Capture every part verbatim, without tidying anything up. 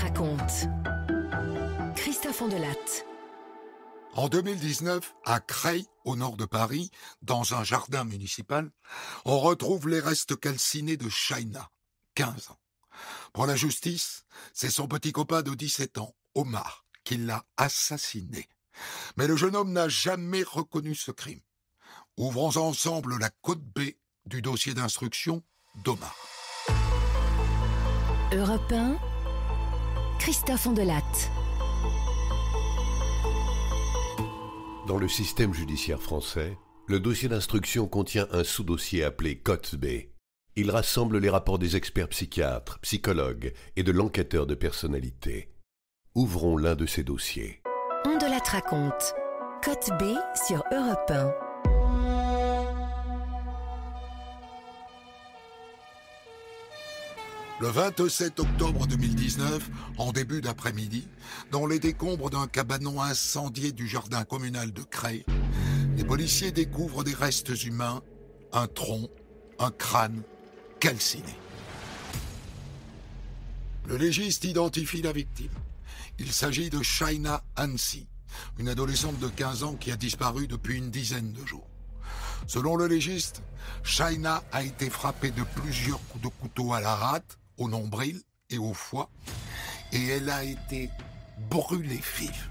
raconte. Christophe Ondelatte. En deux mille dix-neuf, à Creil, au nord de Paris, dans un jardin municipal, on retrouve les restes calcinés de Chayna, quinze ans. Pour la justice, c'est son petit copain de dix-sept ans, Omar, qui l'a assassiné. Mais le jeune homme n'a jamais reconnu ce crime. Ouvrons ensemble la cote B du dossier d'instruction d'Omar. Europe un, Christophe Ondelatte. Dans le système judiciaire français, le dossier d'instruction contient un sous-dossier appelé cote B. Il rassemble les rapports des experts psychiatres, psychologues et de l'enquêteur de personnalité. Ouvrons l'un de ces dossiers. Ondelatte raconte. Cote B sur Europe un. Le vingt-sept octobre deux mille dix-neuf, en début d'après-midi, dans les décombres d'un cabanon incendié du jardin communal de Creil, les policiers découvrent des restes humains, un tronc, un crâne calciné. Le légiste identifie la victime. Il s'agit de Chayna Hansi, une adolescente de quinze ans qui a disparu depuis une dizaine de jours. Selon le légiste, Chayna a été frappée de plusieurs coups de couteau à la rate, au nombril et au foie, et elle a été brûlée vive.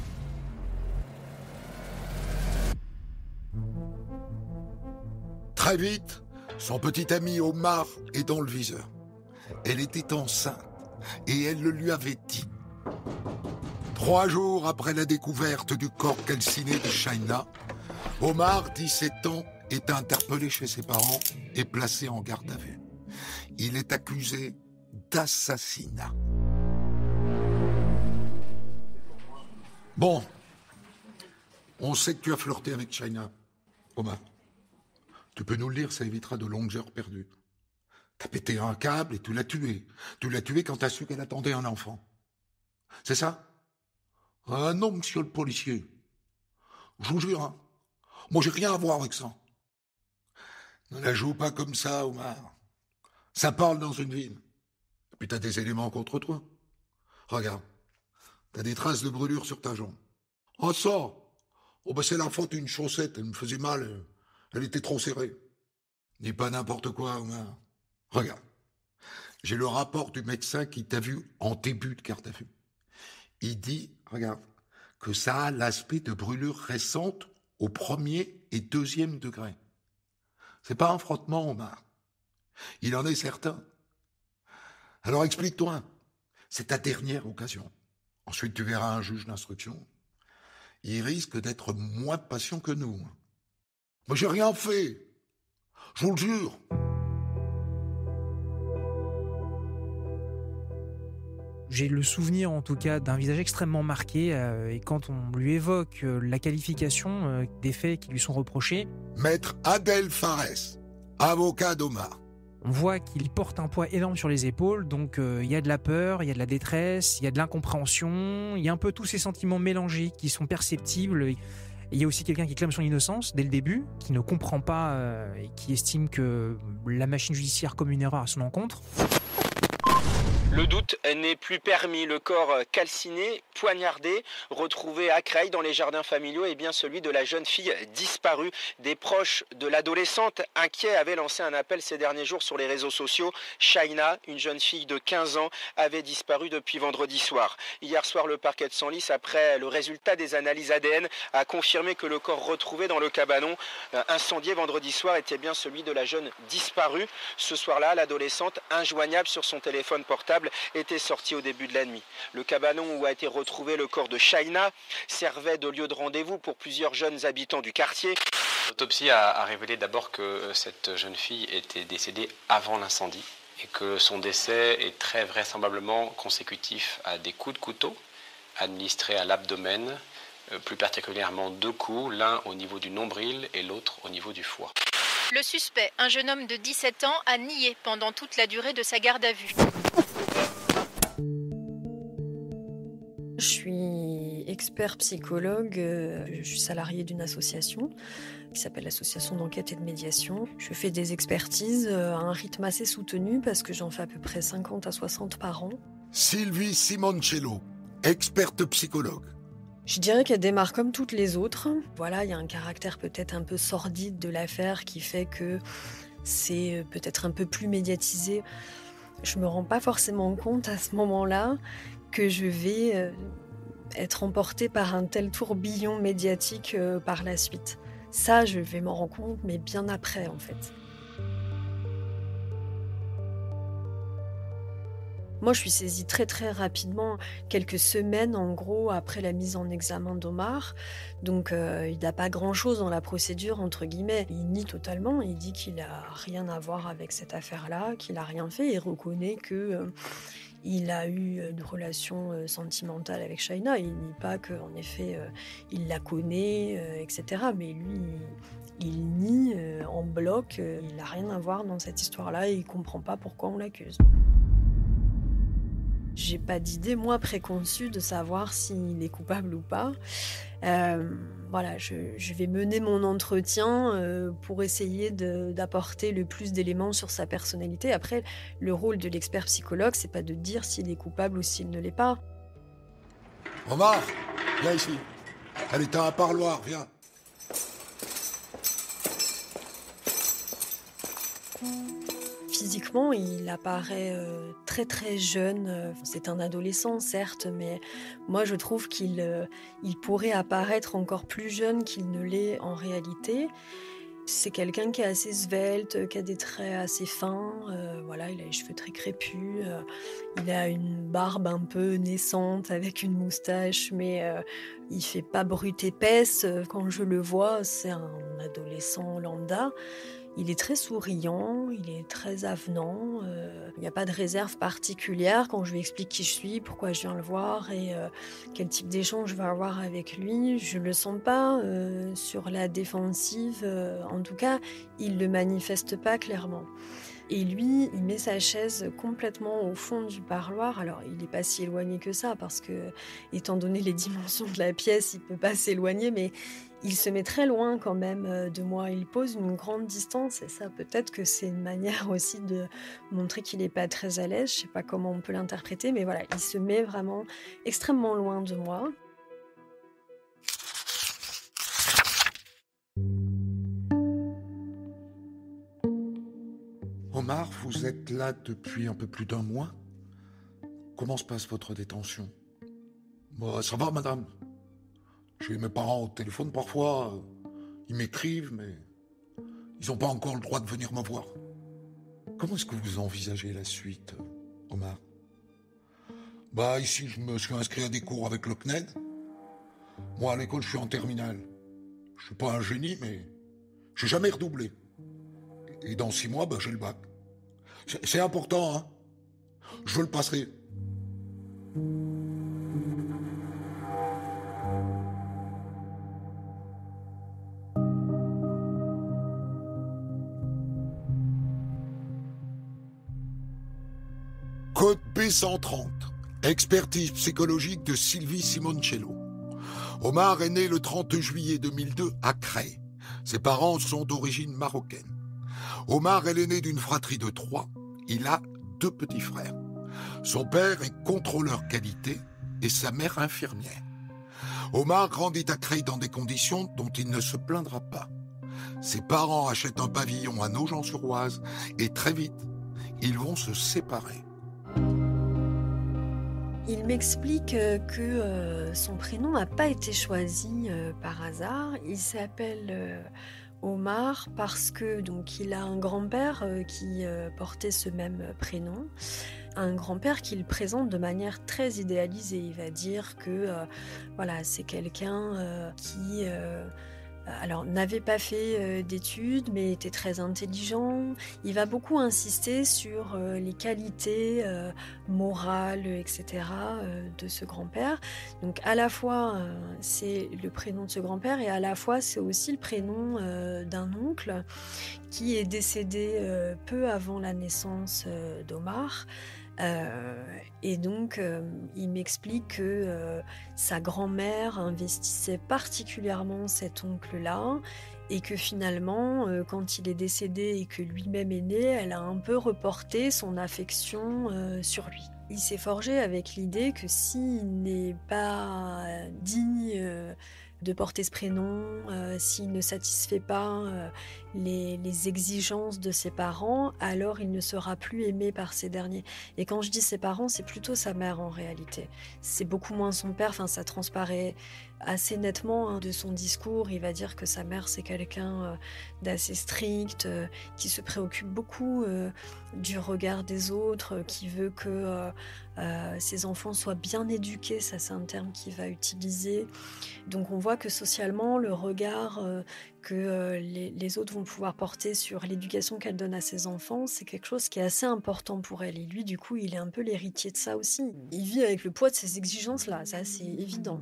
Très vite, son petit ami Omar est dans le viseur. Elle était enceinte et elle le lui avait dit. Trois jours après la découverte du corps calciné de Chayna, Omar, dix-sept ans, est interpellé chez ses parents et placé en garde à vue. Il est accusé d'assassinat. Bon, on sait que tu as flirté avec Chayna, Omar. Tu peux nous le dire, ça évitera de longues heures perdues. T'as pété un câble et tu l'as tuée. Tu l'as tuée quand t'as su qu'elle attendait un enfant. C'est ça? Ah non, monsieur le policier. Je vous jure, hein. Moi, j'ai rien à voir avec ça. Ne la joue pas comme ça, Omar. Ça parle dans une ville. Et puis t'as des éléments contre toi. Regarde, t'as des traces de brûlure sur ta jambe. Oh ça, oh ben c'est la faute d'une chaussette, elle me faisait mal, elle était trop serrée. Dis pas n'importe quoi, Omar. Regarde, j'ai le rapport du médecin qui t'a vu en début de garde à vue. Il dit, regarde, que ça a l'aspect de brûlure récente au premier et deuxième degré. C'est pas un frottement, Omar. Il en est certain. Alors explique-toi. C'est ta dernière occasion. Ensuite, tu verras un juge d'instruction. Il risque d'être moins patient que nous. Moi, j'ai rien fait. Je vous le jure. J'ai le souvenir, en tout cas, d'un visage extrêmement marqué. Euh, et quand on lui évoque euh, la qualification euh, des faits qui lui sont reprochés... Maître Adel Fares, avocat d'Omar. On voit qu'il porte un poids énorme sur les épaules, donc il euh, y a de la peur, il y a de la détresse, il y a de l'incompréhension, il y a un peu tous ces sentiments mélangés qui sont perceptibles. Il y a aussi quelqu'un qui clame son innocence dès le début, qui ne comprend pas euh, et qui estime que la machine judiciaire commet une erreur à son encontre. Le doute n'est plus permis. Le corps calciné, poignardé, retrouvé à Creil dans les jardins familiaux est bien celui de la jeune fille disparue. Des proches de l'adolescente, inquiets, avaient lancé un appel ces derniers jours sur les réseaux sociaux. Chayna, une jeune fille de quinze ans, avait disparu depuis vendredi soir. Hier soir, le parquet de Senlis, après le résultat des analyses A D N, a confirmé que le corps retrouvé dans le cabanon incendié vendredi soir était bien celui de la jeune disparue. Ce soir-là, l'adolescente, injoignable sur son téléphone portable, était sortie au début de la nuit. Le cabanon où a été retrouvé le corps de Chayna servait de lieu de rendez-vous pour plusieurs jeunes habitants du quartier. L'autopsie a, a révélé d'abord que cette jeune fille était décédée avant l'incendie et que son décès est très vraisemblablement consécutif à des coups de couteau administrés à l'abdomen, plus particulièrement deux coups, l'un au niveau du nombril et l'autre au niveau du foie. Le suspect, un jeune homme de dix-sept ans, a nié pendant toute la durée de sa garde à vue. Je suis expert psychologue, je suis salariée d'une association qui s'appelle l'Association d'enquête et de médiation. Je fais des expertises à un rythme assez soutenu parce que j'en fais à peu près cinquante à soixante par an. Sylvie Simoncello, experte psychologue. Je dirais qu'elle démarre comme toutes les autres. Voilà, il y a un caractère peut-être un peu sordide de l'affaire qui fait que c'est peut-être un peu plus médiatisé. Je me rends pas forcément compte à ce moment-là que je vais être emportée par un tel tourbillon médiatique par la suite. Ça, je vais m'en rendre compte, mais bien après, en fait. Moi, je suis saisie très très rapidement, quelques semaines en gros après la mise en examen d'Omar. Donc euh, il n'a pas grand-chose dans la procédure, entre guillemets. Il nie totalement, il dit qu'il n'a rien à voir avec cette affaire-là, qu'il n'a rien fait. Il reconnaît que euh, il a eu une relation euh, sentimentale avec Shaina. Il nie pas qu'en effet, euh, il la connaît, euh, et cetera. Mais lui, il, il nie euh, en bloc, euh, il n'a rien à voir dans cette histoire-là et il ne comprend pas pourquoi on l'accuse. J'ai pas d'idée, moi, préconçue de savoir s'il est coupable ou pas. Euh, voilà, je, je vais mener mon entretien euh, pour essayer de, d'apporter le plus d'éléments sur sa personnalité. Après, le rôle de l'expert psychologue, c'est pas de dire s'il est coupable ou s'il ne l'est pas. Omar, viens ici. Allez, t'as un parloir, viens. Physiquement, il apparaît euh, très très jeune. C'est un adolescent, certes, mais moi je trouve qu'il euh, il pourrait apparaître encore plus jeune qu'il ne l'est en réalité. C'est quelqu'un qui est assez svelte, qui a des traits assez fins. Euh, voilà, il a les cheveux très crépus. Euh, il a une barbe un peu naissante avec une moustache, mais euh, il fait pas brute épaisse. Quand je le vois, c'est un adolescent lambda. Il est très souriant, il est très avenant, euh, il n'y a pas de réserve particulière quand je lui explique qui je suis, pourquoi je viens le voir et euh, quel type d'échange je vais avoir avec lui. Je ne le sens pas euh, sur la défensive, euh, en tout cas, il ne le manifeste pas clairement. Et lui, il met sa chaise complètement au fond du parloir. Alors, il n'est pas si éloigné que ça, parce que, étant donné les dimensions de la pièce, il ne peut pas s'éloigner, mais il se met très loin quand même de moi. Il pose une grande distance, et ça, peut-être que c'est une manière aussi de montrer qu'il n'est pas très à l'aise. Je ne sais pas comment on peut l'interpréter, mais voilà, il se met vraiment extrêmement loin de moi. Omar, vous êtes là depuis un peu plus d'un mois. Comment se passe votre détention? Bah, ça va, madame. J'ai mes parents au téléphone parfois. Ils m'écrivent, mais ils n'ont pas encore le droit de venir me voir. Comment est-ce que vous envisagez la suite, Omar? Bah, ici, je me suis inscrit à des cours avec le C N E D. Moi, à l'école, je suis en terminale. Je suis pas un génie, mais j'ai jamais redoublé. Et dans six mois, bah, j'ai le bac. C'est, c'est important, hein. Je le passerai. Code B cent trente. Expertise psychologique de Sylvie Simoncello. Omar est né le trente juillet deux mille deux à Creil. Ses parents sont d'origine marocaine. Omar est l'aîné d'une fratrie de trois. Il a deux petits frères. Son père est contrôleur qualité et sa mère infirmière. Omar grandit à Creil dans des conditions dont il ne se plaindra pas. Ses parents achètent un pavillon à Nogent-sur-Oise et très vite, ils vont se séparer. Il m'explique que euh, son prénom n'a pas été choisi euh, par hasard. Il s'appelle euh, Omar parce que donc il a un grand-père euh, qui euh, portait ce même prénom. Un grand-père qu'il présente de manière très idéalisée. Il va dire que euh, voilà, c'est quelqu'un euh, qui euh, alors, n'avait pas fait euh, d'études, mais était très intelligent. Il va beaucoup insister sur euh, les qualités euh, morales, et cetera euh, de ce grand-père. Donc, à la fois, euh, c'est le prénom de ce grand-père et à la fois, c'est aussi le prénom euh, d'un oncle qui est décédé euh, peu avant la naissance euh, d'Omar. Euh, et donc, euh, il m'explique que euh, sa grand-mère investissait particulièrement cet oncle-là et que finalement, euh, quand il est décédé et que lui-même est né, elle a un peu reporté son affection euh, sur lui. Il s'est forgé avec l'idée que s'il n'est pas digne euh, de porter ce prénom, euh, s'il ne satisfait pas euh, les, les exigences de ses parents, alors il ne sera plus aimé par ces derniers. Et quand je dis ses parents, c'est plutôt sa mère en réalité. C'est beaucoup moins son père, enfin ça transparaît assez nettement hein, de son discours. Il va dire que sa mère c'est quelqu'un euh, d'assez strict, euh, qui se préoccupe beaucoup euh, du regard des autres, euh, qui veut que euh, euh, ses enfants soient bien éduqués, ça c'est un terme qu'il va utiliser. Donc on voit que socialement, le regard euh, que euh, les, les autres vont pouvoir porter sur l'éducation qu'elle donne à ses enfants, c'est quelque chose qui est assez important pour elle. Et lui, du coup, il est un peu l'héritier de ça aussi. Il vit avec le poids de ces exigences-là, ça c'est évident.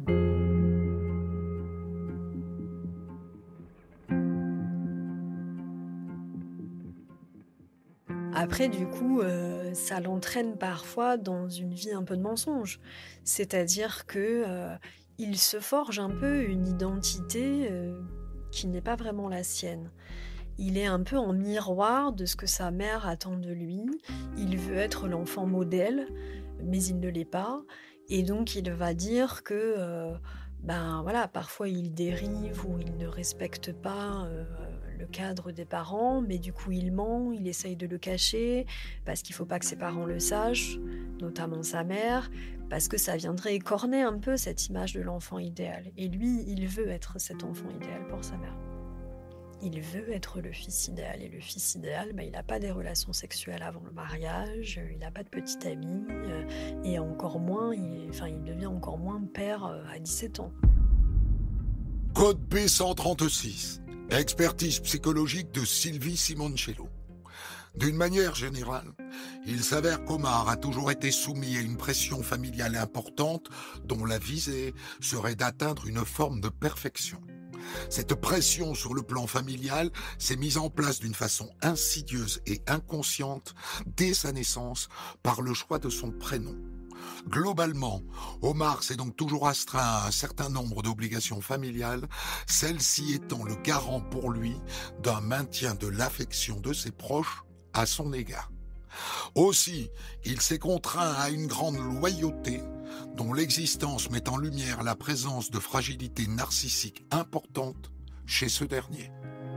Après, du coup, euh, ça l'entraîne parfois dans une vie un peu de mensonge. C'est-à-dire que euh, il se forge un peu une identité euh, qui n'est pas vraiment la sienne. Il est un peu en miroir de ce que sa mère attend de lui. Il veut être l'enfant modèle, mais il ne l'est pas. Et donc, il va dire que, euh, ben voilà, parfois il dérive ou il ne respecte pas euh, le cadre des parents, mais du coup il ment, il essaye de le cacher, parce qu'il ne faut pas que ses parents le sachent, notamment sa mère, parce que ça viendrait écorner un peu cette image de l'enfant idéal. Et lui, il veut être cet enfant idéal pour sa mère. Il veut être le fils idéal. Et le fils idéal, ben, il n'a pas des relations sexuelles avant le mariage, il n'a pas de petite amie, euh, et encore moins, il, enfin, il devient encore moins père euh, à dix-sept ans. Code B cent trente-six. Expertise psychologique de Sylvie Simoncello. D'une manière générale, il s'avère qu'Omar a toujours été soumis à une pression familiale importante dont la visée serait d'atteindre une forme de perfection. Cette pression sur le plan familial s'est mise en place d'une façon insidieuse et inconsciente dès sa naissance par le choix de son prénom. Globalement, Omar s'est donc toujours astreint à un certain nombre d'obligations familiales, celle-ci étant le garant pour lui d'un maintien de l'affection de ses proches à son égard. Aussi, il s'est contraint à une grande loyauté, dont l'existence met en lumière la présence de fragilités narcissiques importantes chez ce dernier.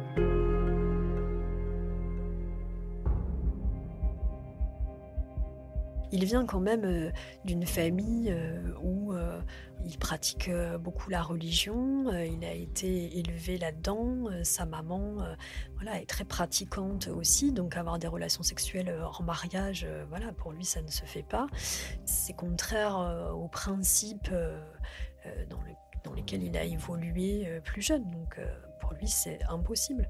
Il vient quand même euh, d'une famille euh, où euh, il pratique euh, beaucoup la religion, euh, il a été élevé là-dedans, euh, sa maman euh, voilà, est très pratiquante aussi, donc avoir des relations sexuelles euh, hors mariage, euh, voilà, pour lui ça ne se fait pas. C'est contraire euh, aux principes euh, euh, dans, le, dans lesquels il a évolué euh, plus jeune, donc euh, pour lui c'est impossible.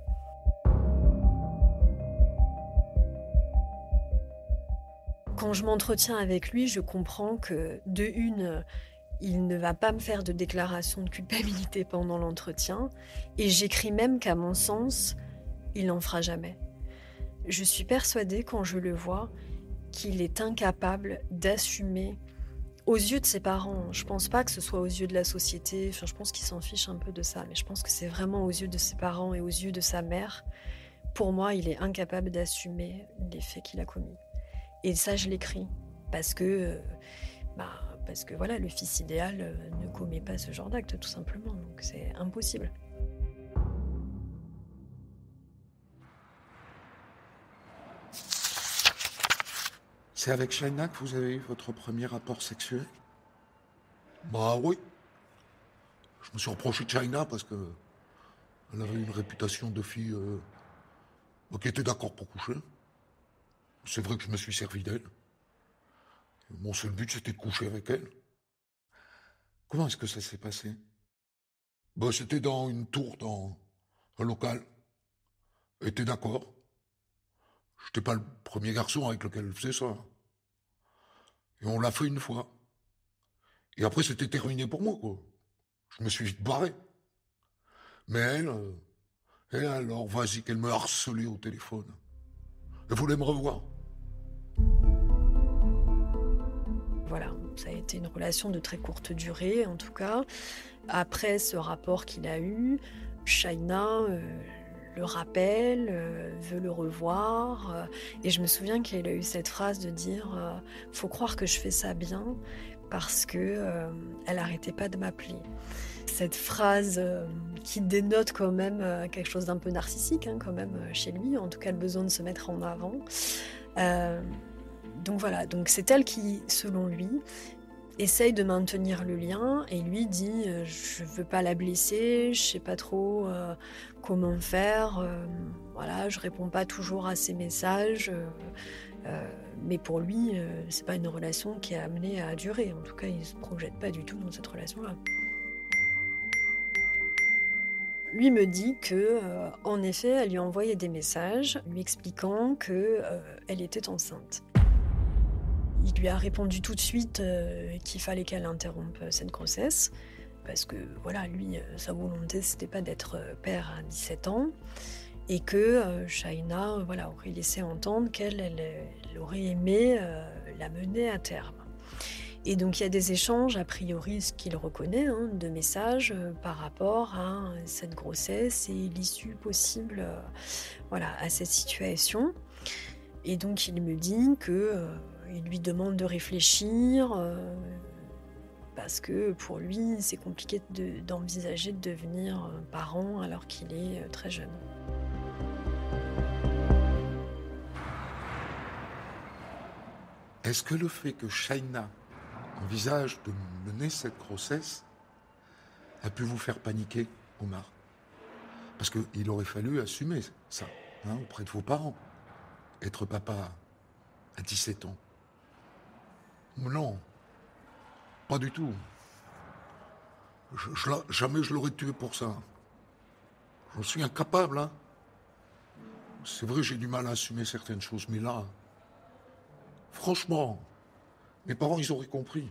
Quand je m'entretiens avec lui, je comprends que, de une, il ne va pas me faire de déclaration de culpabilité pendant l'entretien, et j'écris même qu'à mon sens, il n'en fera jamais. Je suis persuadée, quand je le vois, qu'il est incapable d'assumer, aux yeux de ses parents, je pense pas que ce soit aux yeux de la société, enfin, je pense qu'il s'en fiche un peu de ça, mais je pense que c'est vraiment aux yeux de ses parents et aux yeux de sa mère. Pour moi, il est incapable d'assumer les faits qu'il a commis. Et ça, je l'écris, parce que, euh, bah, parce que voilà, le fils idéal euh, ne commet pas ce genre d'acte, tout simplement. Donc c'est impossible. C'est avec Shaina que vous avez eu votre premier rapport sexuel? Bah oui. Je me suis reproché de Shaina parce que elle avait une réputation de fille euh, qui était d'accord pour coucher. C'est vrai que je me suis servi d'elle. Mon seul but, c'était de coucher avec elle. Comment est-ce que ça s'est passé? Bah, c'était dans une tour, dans un local. Elle était d'accord. J'étais pas le premier garçon avec lequel elle faisait ça. Et on l'a fait une fois. Et après, c'était terminé pour moi, quoi. Je me suis vite barré. Mais elle, euh, elle alors, vas-y, qu'elle me harcelait au téléphone. Elle voulait me revoir. Voilà, ça a été une relation de très courte durée, en tout cas. Après ce rapport qu'il a eu, Shaina euh, le rappelle, euh, veut le revoir. Euh, et je me souviens qu'elle a eu cette phrase de dire euh, « faut croire que je fais ça bien » parce qu'elle euh, n'arrêtait pas de m'appeler. Cette phrase euh, qui dénote quand même euh, quelque chose d'un peu narcissique hein, quand même euh, chez lui, en tout cas le besoin de se mettre en avant. Euh, donc voilà, donc c'est elle qui, selon lui, essaye de maintenir le lien et lui dit euh, je veux pas la blesser, je sais pas trop euh, comment faire, euh, voilà, je réponds pas toujours à ses messages, euh, euh, mais pour lui euh, c'est pas une relation qui est amenée à durer, en tout cas il se projette pas du tout dans cette relation-là. Lui me dit que, euh, en effet, elle lui a envoyé des messages lui expliquant qu'elle euh, était enceinte. Il lui a répondu tout de suite euh, qu'il fallait qu'elle interrompe cette grossesse, parce que voilà, lui, euh, sa volonté, c'était pas d'être père à dix-sept ans, et que euh, Shaina, euh, voilà, aurait laissé entendre qu'elle elle, elle aurait aimé euh, la mener à terme. Et donc il y a des échanges, a priori, ce qu'il reconnaît, hein, de messages euh, par rapport à euh, cette grossesse et l'issue possible, euh, voilà, à cette situation. Et donc il me dit que euh, il lui demande de réfléchir euh, parce que pour lui c'est compliqué de, d'envisager de devenir parent alors qu'il est très jeune. Est-ce que le fait que Shaina envisage de mener cette grossesse a pu vous faire paniquer, Omar? Parce qu'il aurait fallu assumer ça hein, auprès de vos parents. Être papa à dix-sept ans. Non, pas du tout. Je, je jamais je l'aurais tué pour ça. J'en suis incapable. Hein. C'est vrai, j'ai du mal à assumer certaines choses, mais là, franchement, mes parents, ils auraient compris.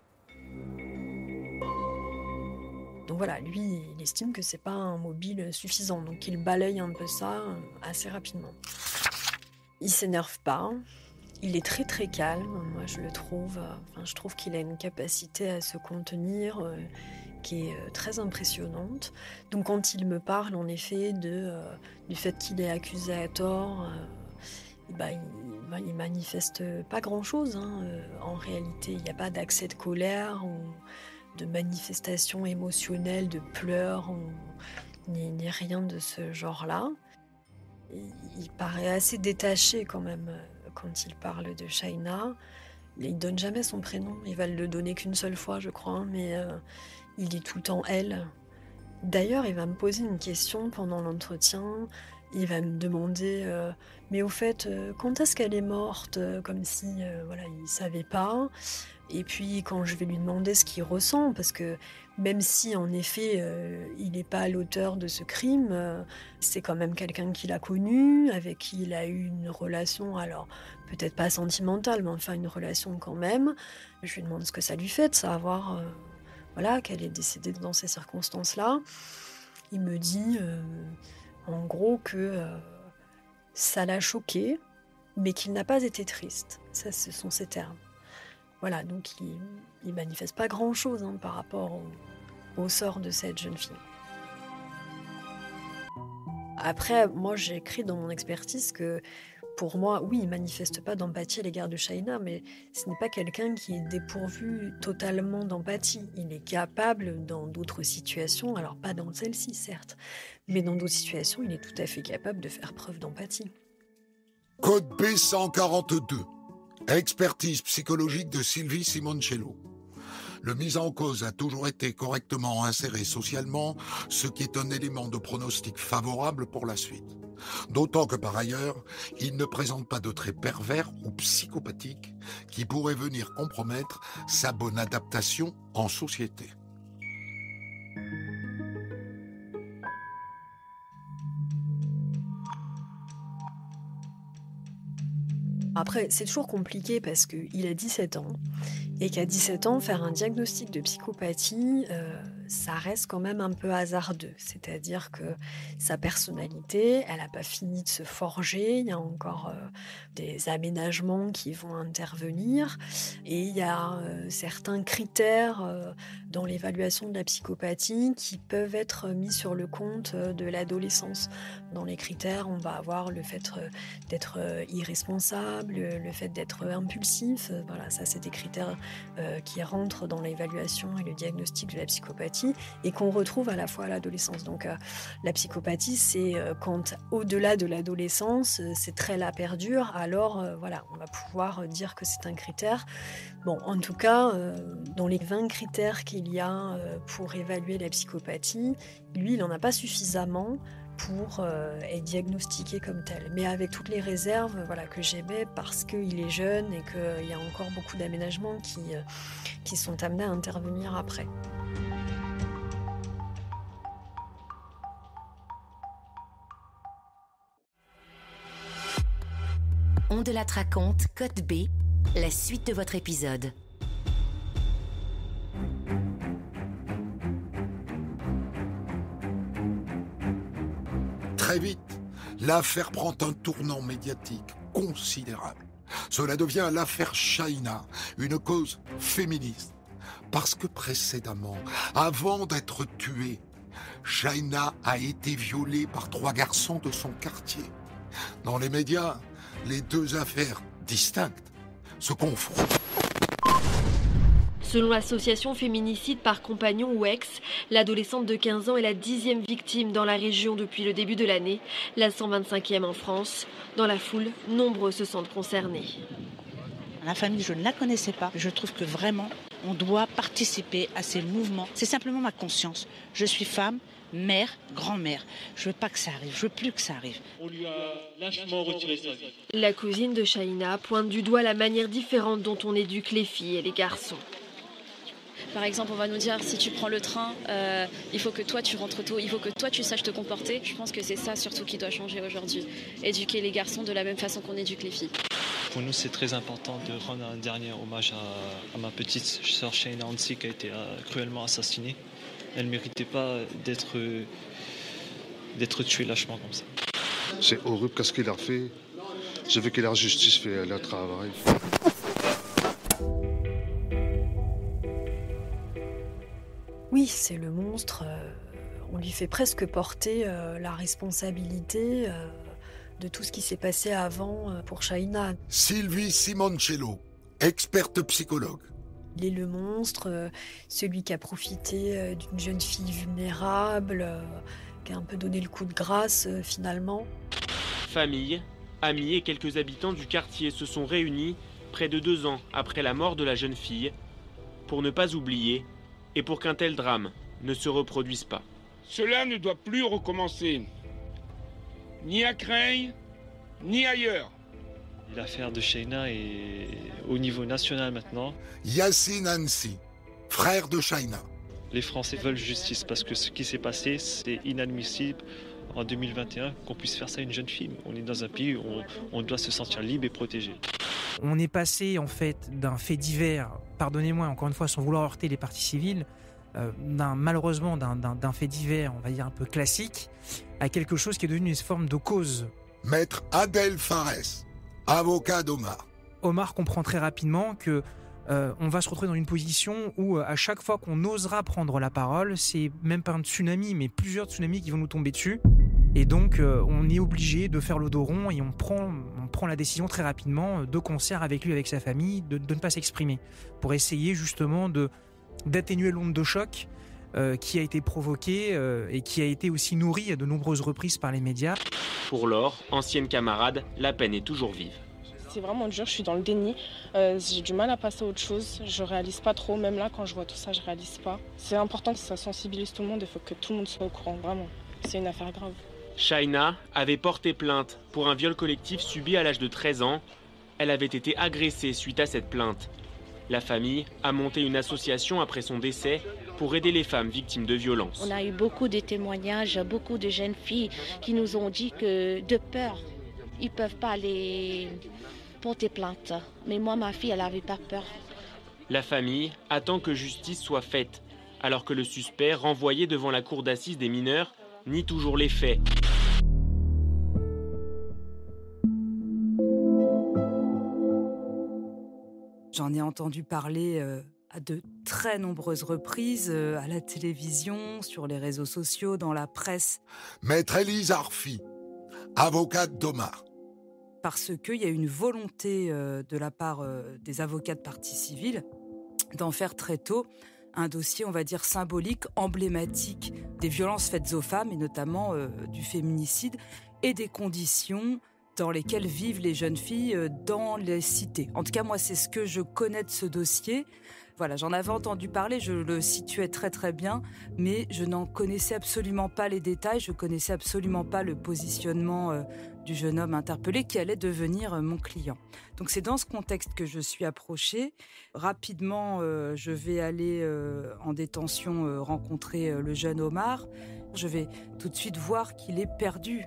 Donc voilà, lui, il estime que c'est pas un mobile suffisant, donc il balaye un peu ça assez rapidement. Il s'énerve pas. Il est très très calme, moi je le trouve, enfin, je trouve qu'il a une capacité à se contenir euh, qui est euh, très impressionnante. Donc quand il me parle en effet de, euh, du fait qu'il est accusé à tort, euh, bah, il, bah, il manifeste pas grand chose. Hein, euh, en réalité, il n'y a pas d'accès de colère ou de manifestation émotionnelle, de pleurs, ou, ni, ni rien de ce genre-là. Il, il paraît assez détaché quand même. Quand il parle de Shaina, il donne jamais son prénom. Il va le donner qu'une seule fois, je crois, mais euh, il dit tout le temps elle. D'ailleurs, il va me poser une question pendant l'entretien. Il va me demander, euh, mais au fait, euh, quand est-ce qu'elle est morte? Comme si, euh, voilà, il savait pas. Et puis, quand je vais lui demander ce qu'il ressent, parce que même si, en effet, euh, il n'est pas l'auteur de ce crime, euh, c'est quand même quelqu'un qu'il a connu, avec qui il a eu une relation, alors peut-être pas sentimentale, mais enfin une relation quand même. Je lui demande ce que ça lui fait de savoir euh, voilà, qu'elle est décédée dans ces circonstances-là. Il me dit, euh, en gros, que euh, ça l'a choqué, mais qu'il n'a pas été triste. Ça, ce sont ses termes. Voilà, donc il ne manifeste pas grand-chose hein, par rapport au, au sort de cette jeune fille. Après, moi, j'ai écrit dans mon expertise que, pour moi, oui, il ne manifeste pas d'empathie à l'égard de Shaina, mais ce n'est pas quelqu'un qui est dépourvu totalement d'empathie. Il est capable, dans d'autres situations, alors pas dans celle-ci, certes, mais dans d'autres situations, il est tout à fait capable de faire preuve d'empathie. Code B cent quarante-deux. Expertise psychologique de Sylvie Simoncello. Le mis en cause a toujours été correctement inséré socialement, ce qui est un élément de pronostic favorable pour la suite. D'autant que par ailleurs, il ne présente pas de traits pervers ou psychopathiques qui pourraient venir compromettre sa bonne adaptation en société. Après, c'est toujours compliqué parce qu'il a dix-sept ans et qu'à dix-sept ans, faire un diagnostic de psychopathie, euh, ça reste quand même un peu hasardeux. C'est-à-dire que sa personnalité, elle n'a pas fini de se forger. Il y a encore euh, des aménagements qui vont intervenir. Et il y a euh, certains critères euh, dans l'évaluation de la psychopathie qui peuvent être mis sur le compte euh, de l'adolescence. Dans les critères, on va avoir le fait euh, d'être euh, irresponsable, le fait d'être impulsif. Euh, voilà, ça, c'est des critères euh, qui rentrent dans l'évaluation et le diagnostic de la psychopathie et qu'on retrouve à la fois à l'adolescence. Donc, euh, la psychopathie, c'est euh, quand, au-delà de l'adolescence, euh, ces traits-là perdurent, alors, euh, voilà, on va pouvoir dire que c'est un critère. Bon, en tout cas, euh, dans les vingt critères qu'il y a euh, pour évaluer la psychopathie, lui, il n'en a pas suffisamment pour euh, être diagnostiqué comme tel. Mais avec toutes les réserves voilà, que j'émets parce qu'il est jeune et qu'il y a encore beaucoup d'aménagements qui, euh, qui sont amenés à intervenir après. On de la raconte, Code B, la suite de votre épisode. Très vite, l'affaire prend un tournant médiatique considérable. Cela devient l'affaire Chahina, une cause féministe. Parce que précédemment, avant d'être tuée, Chahina a été violée par trois garçons de son quartier. Dans les médias, les deux affaires distinctes se confrontent. Selon l'association Féminicide par compagnon ou ex, l'adolescente de quinze ans est la dixième victime dans la région depuis le début de l'année, la cent vingt-cinquième en France. Dans la foule, nombreux se sentent concernés. La famille, je ne la connaissais pas. Je trouve que vraiment, on doit participer à ces mouvements. C'est simplement ma conscience. Je suis femme, mère, grand-mère. Je veux pas que ça arrive. Je veux plus que ça arrive. On lui a lâchement retiré sa vie. La cousine de Chahina pointe du doigt la manière différente dont on éduque les filles et les garçons. Par exemple, on va nous dire, si tu prends le train, euh, il faut que toi tu rentres tôt, il faut que toi tu saches te comporter. Je pense que c'est ça surtout qui doit changer aujourd'hui. Éduquer les garçons de la même façon qu'on éduque les filles. Pour nous, c'est très important de rendre un dernier hommage à, à ma petite sœur Chahina Hansi qui a été euh, cruellement assassinée. Elle ne méritait pas d'être, euh, d'être tuée lâchement comme ça. C'est horrible, qu'est-ce qu'il a fait. Je veux que la justice fasse le travail. Oui, c'est le monstre. Euh, on lui fait presque porter euh, la responsabilité euh, de tout ce qui s'est passé avant euh, pour Chahina. Sylvie Simoncello, experte psychologue. Il est le monstre, euh, celui qui a profité euh, d'une jeune fille vulnérable, euh, qui a un peu donné le coup de grâce euh, finalement. Famille, amis et quelques habitants du quartier se sont réunis près de deux ans après la mort de la jeune fille pour ne pas oublier et pour qu'un tel drame ne se reproduise pas. Cela ne doit plus recommencer, ni à Creil, ni ailleurs. L'affaire de Chahina est au niveau national maintenant. Yassine Hansi, frère de Chahina. Les Français veulent justice parce que ce qui s'est passé, c'est inadmissible en deux mille vingt et un qu'on puisse faire ça à une jeune fille. On est dans un pays où on, on doit se sentir libre et protégé. On est passé en fait d'un fait divers, pardonnez-moi encore une fois sans vouloir heurter les parties civiles, euh, d'un, malheureusement d'un, d'un, d'un fait divers, on va dire un peu classique, à quelque chose qui est devenu une forme de cause. Maître Adel Fares, avocat d'Omar. Omar comprend très rapidement que euh, on va se retrouver dans une position où euh, à chaque fois qu'on osera prendre la parole, c'est même pas un tsunami, mais plusieurs tsunamis qui vont nous tomber dessus. Et donc, euh, on est obligé de faire le dos rond et on prend, on prend la décision très rapidement, de concert avec lui, avec sa famille, de, de ne pas s'exprimer, pour essayer justement de, d'atténuer l'onde de choc euh, qui a été provoquée euh, et qui a été aussi nourrie à de nombreuses reprises par les médias. Pour Laure, ancienne camarade, la peine est toujours vive. C'est vraiment dur, je suis dans le déni. Euh, j'ai du mal à passer à autre chose. Je réalise pas trop, même là, quand je vois tout ça, je réalise pas. C'est important que ça sensibilise tout le monde, il faut que tout le monde soit au courant, vraiment. C'est une affaire grave. Chahina avait porté plainte pour un viol collectif subi à l'âge de treize ans. Elle avait été agressée suite à cette plainte. La famille a monté une association après son décès pour aider les femmes victimes de violences. On a eu beaucoup de témoignages, beaucoup de jeunes filles qui nous ont dit que de peur, ils ne peuvent pas aller porter plainte. Mais moi, ma fille, elle n'avait pas peur. La famille attend que justice soit faite alors que le suspect, renvoyé devant la cour d'assises des mineurs, nie toujours les faits. J'en ai entendu parler euh, à de très nombreuses reprises, euh, à la télévision, sur les réseaux sociaux, dans la presse. Maître Élise Arfi, avocate d'Omar. Parce qu'il y a une volonté euh, de la part euh, des avocats de partie civile d'en faire très tôt un dossier, on va dire, symbolique, emblématique des violences faites aux femmes, et notamment euh, du féminicide, et des conditions dans lesquelles vivent les jeunes filles dans les cités. En tout cas, moi, c'est ce que je connais de ce dossier. Voilà, j'en avais entendu parler, je le situais très très bien, mais je n'en connaissais absolument pas les détails, je connaissais absolument pas le positionnement euh, du jeune homme interpellé qui allait devenir euh, mon client. Donc c'est dans ce contexte que je suis approchée. Rapidement, euh, je vais aller euh, en détention euh, rencontrer euh, le jeune Omar. Je vais tout de suite voir qu'il est perdu.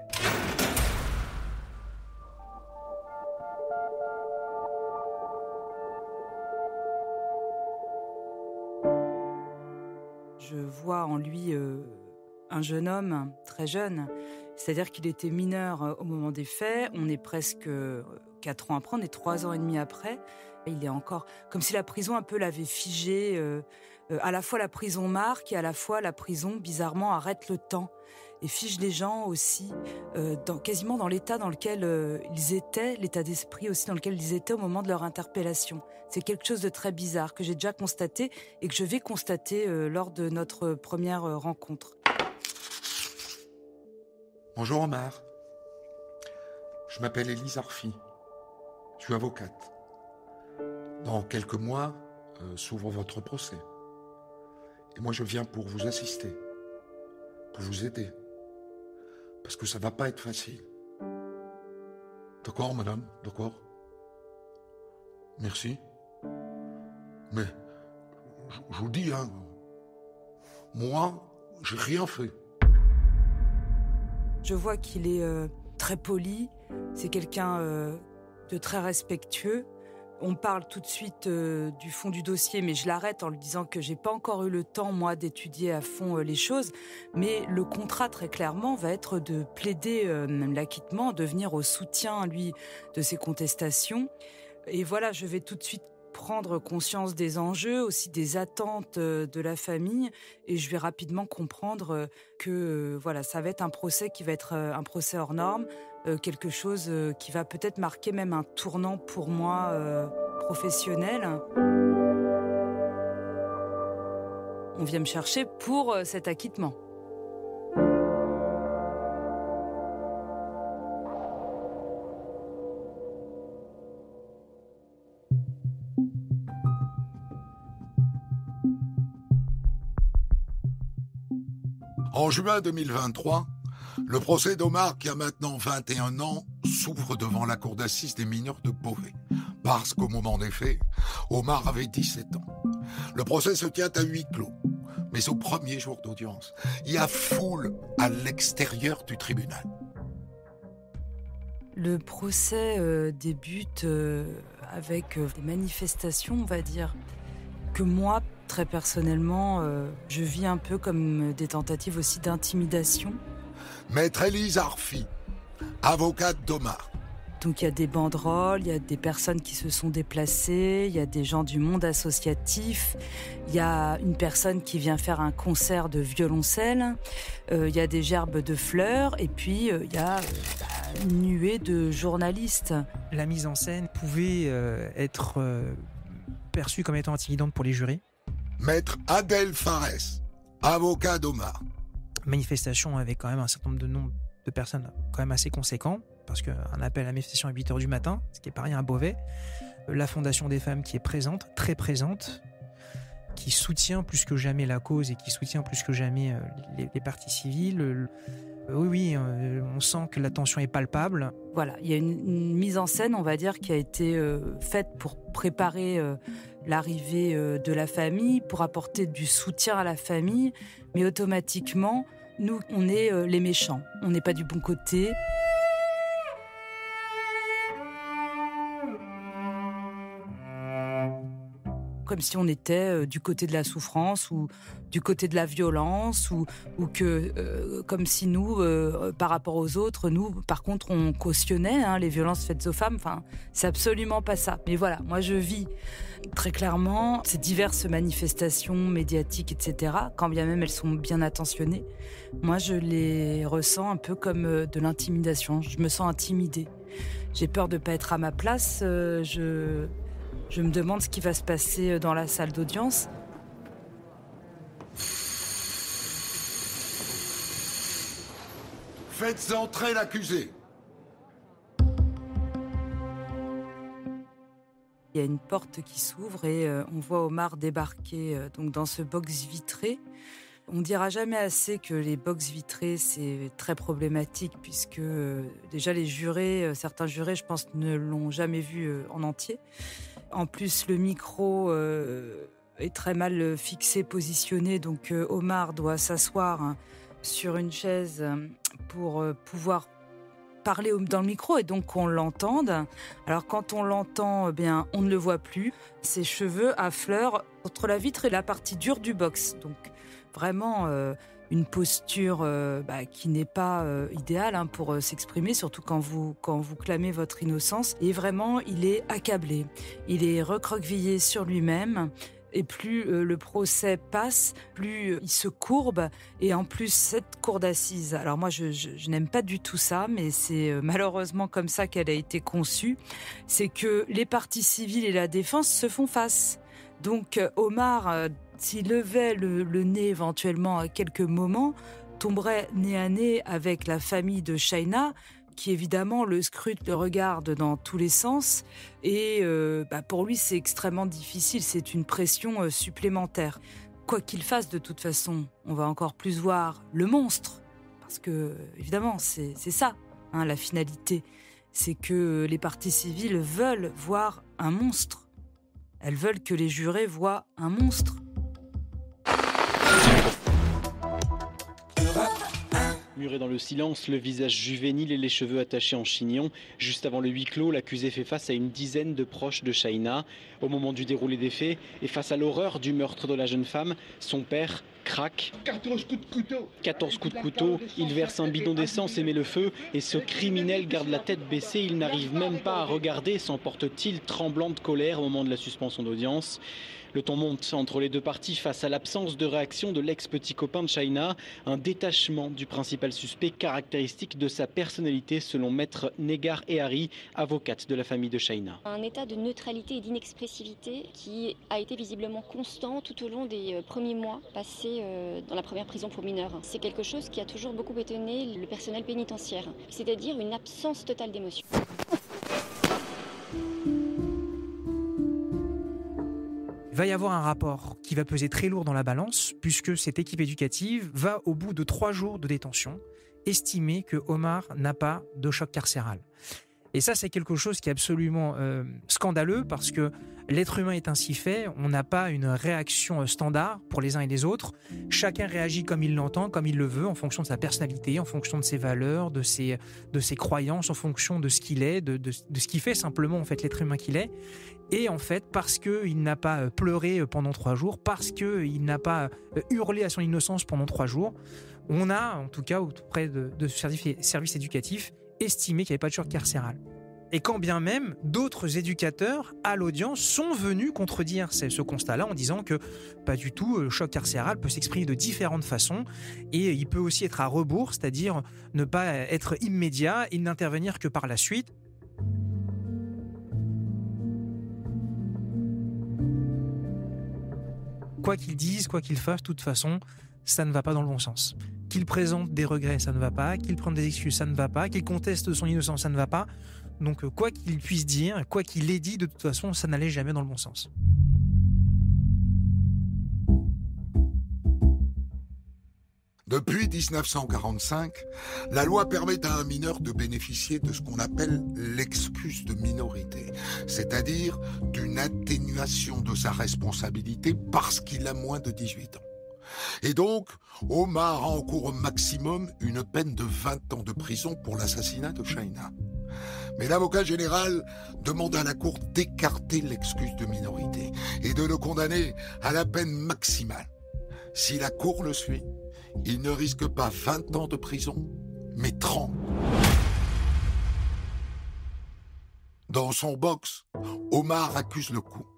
Je vois en lui euh, un jeune homme, très jeune, c'est-à-dire qu'il était mineur euh, au moment des faits. On est presque euh, quatre ans après, on est trois ans et demi après. Il est encore comme si la prison un peu l'avait figé. Euh, euh, à la fois la prison marque et à la fois la prison, bizarrement, arrête le temps et fige les gens aussi, euh, dans, quasiment dans l'état dans lequel euh, ils étaient, l'état d'esprit aussi dans lequel ils étaient au moment de leur interpellation. C'est quelque chose de très bizarre que j'ai déjà constaté et que je vais constater euh, lors de notre première euh, rencontre. Bonjour Omar. Je m'appelle Élise Arfi. Je suis avocate. Dans quelques mois, euh, s'ouvre votre procès. Et moi, je viens pour vous assister, pour vous aider. Parce que ça va pas être facile. D'accord, madame? D'accord? Merci. Mais, je, je vous dis, hein, moi, j'ai rien fait. Je vois qu'il est euh, très poli, c'est quelqu'un euh, de très respectueux. On parle tout de suite euh, du fond du dossier, mais je l'arrête en lui disant que j'ai pas encore eu le temps, moi, d'étudier à fond euh, les choses. Mais le contrat, très clairement, va être de plaider euh, l'acquittement, de venir au soutien, lui, de ses contestations. Et voilà, je vais tout de suite prendre conscience des enjeux, aussi des attentes euh, de la famille, et je vais rapidement comprendre euh, que euh, voilà, ça va être un procès qui va être euh, un procès hors norme, euh, quelque chose euh, qui va peut-être marquer même un tournant pour moi euh, professionnel. On vient me chercher pour euh, cet acquittement. En juin deux mille vingt-trois, le procès d'Omar, qui a maintenant vingt et un ans, s'ouvre devant la cour d'assises des mineurs de Beauvais. Parce qu'au moment des faits, Omar avait dix-sept ans. Le procès se tient à huis clos. Mais au premier jour d'audience, il y a foule à l'extérieur du tribunal. Le procès euh, débute euh, avec euh, des manifestations, on va dire, que moi, très personnellement, euh, je vis un peu comme des tentatives aussi d'intimidation. Maître Élise Arfi, avocate d'Omar. Donc il y a des banderoles, il y a des personnes qui se sont déplacées, il y a des gens du monde associatif, il y a une personne qui vient faire un concert de violoncelle, euh, il y a des gerbes de fleurs, et puis euh, il y a euh, une nuée de journalistes. La mise en scène pouvait euh, être euh, perçue comme étant intimidante pour les jurys. Maître Adèle Fares, avocat d'Omar. Manifestation avec quand même un certain nombre de nombres de personnes quand même assez conséquent, parce qu'un appel à la manifestation à huit heures du matin, ce qui n'est pas rien à Beauvais. La Fondation des femmes qui est présente, très présente, qui soutient plus que jamais la cause et qui soutient plus que jamais les, les parties civiles. Oui, oui, on sent que la tension est palpable. Voilà, il y a une, une mise en scène, on va dire, qui a été euh, faite pour préparer euh, l'arrivée euh, de la famille, pour apporter du soutien à la famille, mais automatiquement, nous, on est euh, les méchants. On n'est pas du bon côté. comme si on était du côté de la souffrance ou du côté de la violence, ou, ou que, euh, comme si nous, euh, par rapport aux autres, nous, par contre, on cautionnait hein, les violences faites aux femmes. Enfin, c'est absolument pas ça. Mais voilà, moi, je vis très clairement ces diverses manifestations médiatiques, et cetera, quand bien même elles sont bien attentionnées. Moi, je les ressens un peu comme de l'intimidation. Je me sens intimidée. J'ai peur de ne pas être à ma place. Euh, je, je me demande ce qui va se passer dans la salle d'audience. Faites entrer l'accusé. Il y a une porte qui s'ouvre et euh, on voit Omar débarquer euh, donc dans ce box vitré. On dira jamais assez que les box vitrées, c'est très problématique puisque euh, déjà les jurés, euh, certains jurés, je pense, ne l'ont jamais vu euh, en entier. En plus, le micro euh, est très mal fixé, positionné, donc euh, Omar doit s'asseoir hein, sur une chaise pour euh, pouvoir parler dans le micro et donc qu'on l'entende. Alors quand on l'entend, eh bien, on ne le voit plus. Ses cheveux affleurent entre la vitre et la partie dure du box. Donc vraiment euh, une posture euh, bah, qui n'est pas euh, idéale hein, pour euh, s'exprimer, surtout quand vous, quand vous clamez votre innocence. Et vraiment, il est accablé. Il est recroquevillé sur lui-même. Et plus euh, le procès passe, plus euh, il se courbe. Et en plus, cette cour d'assises, alors moi, je, je, je n'aime pas du tout ça, mais c'est euh, malheureusement comme ça qu'elle a été conçue. C'est que les parties civiles et la défense se font face. Donc euh, Omar, euh, s'il levait le, le nez éventuellement à quelques moments, tomberait nez à nez avec la famille de Shaina, qui évidemment le scrute, le regarde dans tous les sens. Et euh, bah pour lui, c'est extrêmement difficile, c'est une pression euh, supplémentaire. Quoi qu'il fasse, de toute façon, on va encore plus voir le monstre. Parce que, évidemment, c'est, c'est ça, hein, la finalité. C'est que les parties civiles veulent voir un monstre. Elles veulent que les jurés voient un monstre. Muré dans le silence, le visage juvénile et les cheveux attachés en chignon. Juste avant le huis clos, l'accusé fait face à une dizaine de proches de Shaina. Au moment du déroulé des faits, et face à l'horreur du meurtre de la jeune femme, son père craque. quatorze coups de couteau. quatorze coups de couteau. Il verse un bidon d'essence et met le feu. Et ce criminel garde la tête baissée. Il n'arrive même pas à regarder. S'emporte-t-il tremblant de colère au moment de la suspension d'audience. Le ton monte entre les deux parties face à l'absence de réaction de l'ex-petit copain de Shaina, un détachement du principal suspect caractéristique de sa personnalité selon maître Negar Ehari, avocate de la famille de Shaina. Un état de neutralité et d'inexpressivité qui a été visiblement constant tout au long des premiers mois passés dans la première prison pour mineurs. C'est quelque chose qui a toujours beaucoup étonné le personnel pénitentiaire, c'est-à-dire une absence totale d'émotion. Il va y avoir un rapport qui va peser très lourd dans la balance, puisque cette équipe éducative va, au bout de trois jours de détention, estimer que Omar n'a pas de choc carcéral. Et ça, c'est quelque chose qui est absolument euh, scandaleux, parce que l'être humain est ainsi fait, on n'a pas une réaction standard pour les uns et les autres. Chacun réagit comme il l'entend, comme il le veut, en fonction de sa personnalité, en fonction de ses valeurs, de ses, de ses croyances, en fonction de ce qu'il est, de, de, de ce qui fait simplement en fait, l'être humain qu'il est. Et en fait, parce qu'il n'a pas pleuré pendant trois jours, parce qu'il n'a pas hurlé à son innocence pendant trois jours, on a, en tout cas auprès de, de services service éducatifs, estimé qu'il n'y avait pas de choc carcéral. Et quand bien même, d'autres éducateurs à l'audience sont venus contredire ce, ce constat-là en disant que pas du tout, le choc carcéral peut s'exprimer de différentes façons et il peut aussi être à rebours, c'est-à-dire ne pas être immédiat et n'intervenir que par la suite. Quoi qu'ils disent, quoi qu'ils fassent, de toute façon, ça ne va pas dans le bon sens. Qu'il présente des regrets, ça ne va pas. Qu'il prenne des excuses, ça ne va pas. Qu'il conteste son innocence, ça ne va pas. Donc, quoi qu'il puisse dire, quoi qu'il ait dit, de toute façon, ça n'allait jamais dans le bon sens. Depuis dix-neuf cent quarante-cinq, la loi permet à un mineur de bénéficier de ce qu'on appelle l'excuse de minorité, c'est-à-dire d'une atténuation de sa responsabilité parce qu'il a moins de dix-huit ans. Et donc, Omar encourt au maximum une peine de vingt ans de prison pour l'assassinat de Shaina. Mais l'avocat général demande à la cour d'écarter l'excuse de minorité. et de le condamner à la peine maximale. Si la cour le suit, il ne risque pas vingt ans de prison, mais trente. Dans son box, Omar accuse le coup.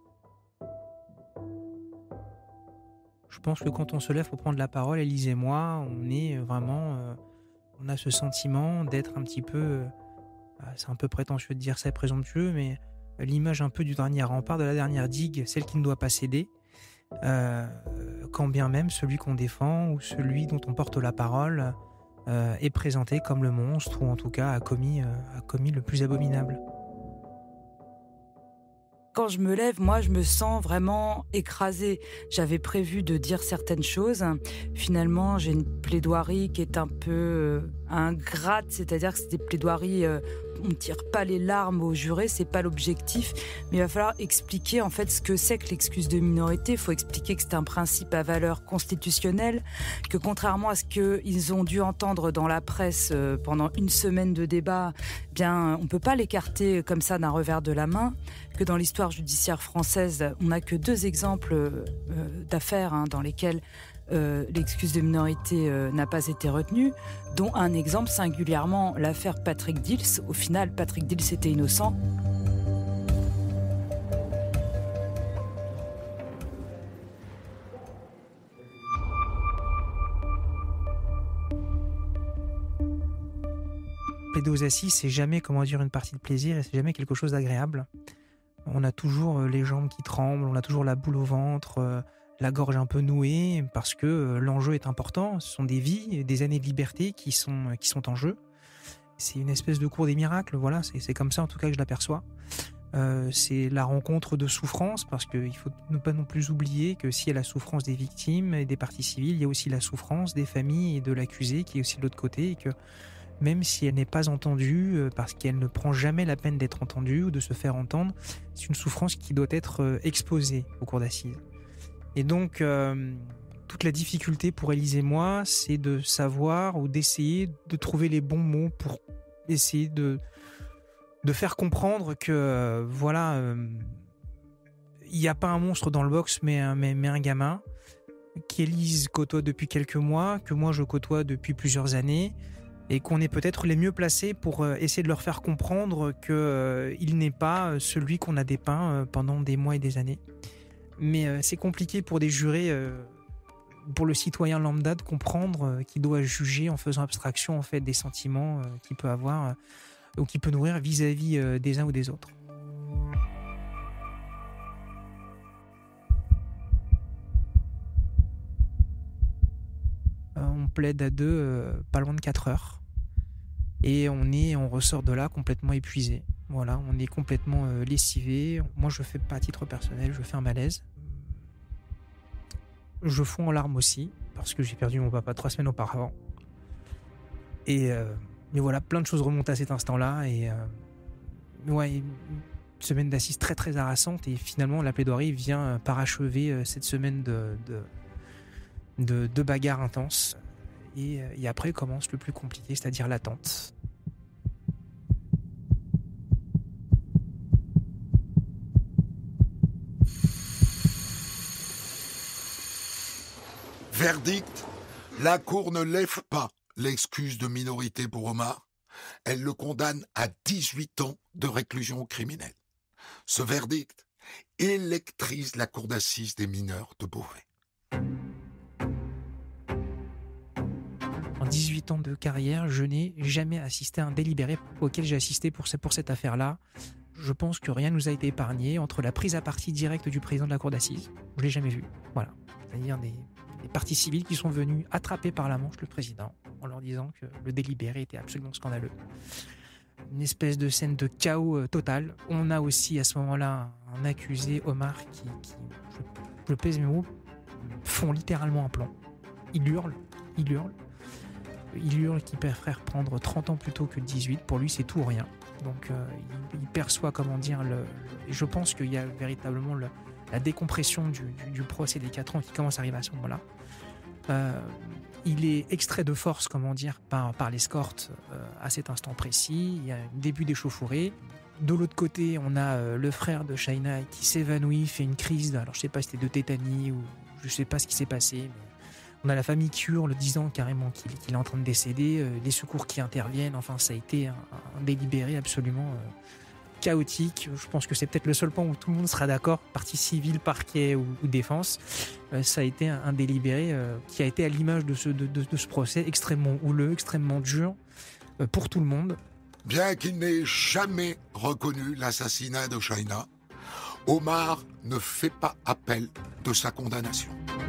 Je pense que quand on se lève pour prendre la parole, Élise et moi, on est vraiment... Euh, on a ce sentiment d'être un petit peu... Euh, c'est un peu prétentieux de dire ça, présomptueux, mais l'image un peu du dernier rempart, de la dernière digue, celle qui ne doit pas céder, euh, quand bien même celui qu'on défend ou celui dont on porte la parole euh, est présenté comme le monstre, ou en tout cas a commis, euh, a commis le plus abominable. Quand je me lève, moi, je me sens vraiment écrasée. J'avais prévu de dire certaines choses. Finalement, j'ai une plaidoirie qui est un peu euh, ingrate, c'est-à-dire que c'est des plaidoiries, euh, on ne tire pas les larmes aux jurés, c'est pas l'objectif. Mais il va falloir expliquer en fait ce que c'est que l'excuse de minorité. Il faut expliquer que c'est un principe à valeur constitutionnelle, que contrairement à ce qu'ils ont dû entendre dans la presse euh, pendant une semaine de débat, eh bien, on ne peut pas l'écarter comme ça d'un revers de la main. Que dans l'histoire judiciaire française, on n'a que deux exemples euh, d'affaires hein, dans lesquelles euh, l'excuse de minorité euh, n'a pas été retenue, dont un exemple singulièrement l'affaire Patrick Dils. Au final, Patrick Dils était innocent. Plaider aux assises, c'est jamais, comment dire, une partie de plaisir et c'est jamais quelque chose d'agréable. On a toujours les jambes qui tremblent, on a toujours la boule au ventre, la gorge un peu nouée, parce que l'enjeu est important. Ce sont des vies, des années de liberté qui sont, qui sont en jeu. C'est une espèce de cours des miracles, voilà, c'est, c'est comme ça en tout cas que je l'aperçois. Euh, c'est la rencontre de souffrance, parce qu'il ne faut ne pas non plus oublier que s'il y a la souffrance des victimes et des parties civiles, il y a aussi la souffrance des familles et de l'accusé qui est aussi de l'autre côté, et que même si elle n'est pas entendue, parce qu'elle ne prend jamais la peine d'être entendue ou de se faire entendre, c'est une souffrance qui doit être exposée au cours d'assises. Et donc, euh, toute la difficulté pour Élise et moi, c'est de savoir ou d'essayer de trouver les bons mots pour essayer de, de faire comprendre que, euh, voilà, euh, il n'y a pas un monstre dans le box, mais un, mais, mais un gamin, qu'Élise côtoie depuis quelques mois, que moi je côtoie depuis plusieurs années, et qu'on est peut-être les mieux placés pour essayer de leur faire comprendre qu'il euh, n'est pas celui qu'on a dépeint euh, pendant des mois et des années. Mais euh, c'est compliqué pour des jurés, euh, pour le citoyen lambda, de comprendre euh, qu'il doit juger en faisant abstraction en fait, des sentiments euh, qu'il peut avoir euh, ou qu'il peut nourrir vis-à-vis euh, des uns ou des autres. Euh, on plaide à deux, euh, pas loin de quatre heures. Et on est, on ressort de là complètement épuisé. Voilà, on est complètement euh, lessivé. Moi, je fais pas à titre personnel, je fais un malaise. Je fonds en larmes aussi, parce que j'ai perdu mon papa trois semaines auparavant. Et, euh, mais voilà, plein de choses remontent à cet instant-là. Et euh, ouais, une semaine d'assises très très harassante. Et finalement, la plaidoirie vient parachever euh, cette semaine de, de, de, de bagarres intenses. Et, et après commence le plus compliqué, c'est-à-dire l'attente. Verdict, la Cour ne lève pas l'excuse de minorité pour Omar. Elle le condamne à dix-huit ans de réclusion criminelle. Ce verdict électrise la Cour d'assises des mineurs de Beauvais. En dix-huit ans de carrière, je n'ai jamais assisté à un délibéré auquel j'ai assisté pour, ce, pour cette affaire-là. Je pense que rien ne nous a été épargné entre la prise à partie directe du président de la Cour d'assises. Je ne l'ai jamais vu. Voilà. C'est-à-dire des, des parties civiles qui sont venus attraper par la manche le président en leur disant que le délibéré était absolument scandaleux. Une espèce de scène de chaos euh, total. On a aussi à ce moment-là un accusé, Omar, qui, qui je, je pèse mes mots, fond littéralement un plan. Il hurle, il hurle. Il hurle qu'il préfère prendre trente ans plutôt que dix-huit. Pour lui, c'est tout ou rien. Donc, euh, il, il perçoit, comment dire, le, le, et je pense qu'il y a véritablement le, la décompression du, du, du procès des quatre ans qui commence à arriver à ce moment-là. Euh, il est extrait de force, comment dire, par, par l'escorte euh, à cet instant précis. Il y a un début d'échauffourée. De l'autre côté, on a euh, le frère de Shaina qui s'évanouit, fait une crise. Alors, je sais pas si c'était de tétanie ou je sais pas ce qui s'est passé. Mais on a la famille qui hurle, disant carrément qu'il, qu'il est en train de décéder. Euh, les secours qui interviennent. Enfin, ça a été un, un délibéré absolument euh, chaotique. Je pense que c'est peut-être le seul point où tout le monde sera d'accord. Partie civile, parquet ou, ou défense. Euh, ça a été un, un délibéré euh, qui a été à l'image de ce, de, de, de ce procès extrêmement houleux, extrêmement dur euh, pour tout le monde. Bien qu'il n'ait jamais reconnu l'assassinat de Shaina, Omar ne fait pas appel de sa condamnation.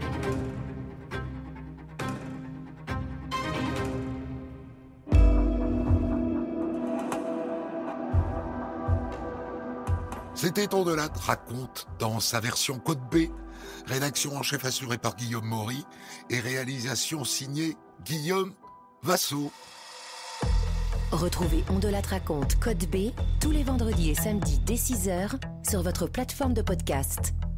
C'était On de la raconte dans sa version Code B, rédaction en chef assurée par Guillaume Maury et réalisation signée Guillaume Vassaux. Retrouvez On de la raconte Code B tous les vendredis et samedis dès six heures sur votre plateforme de podcast.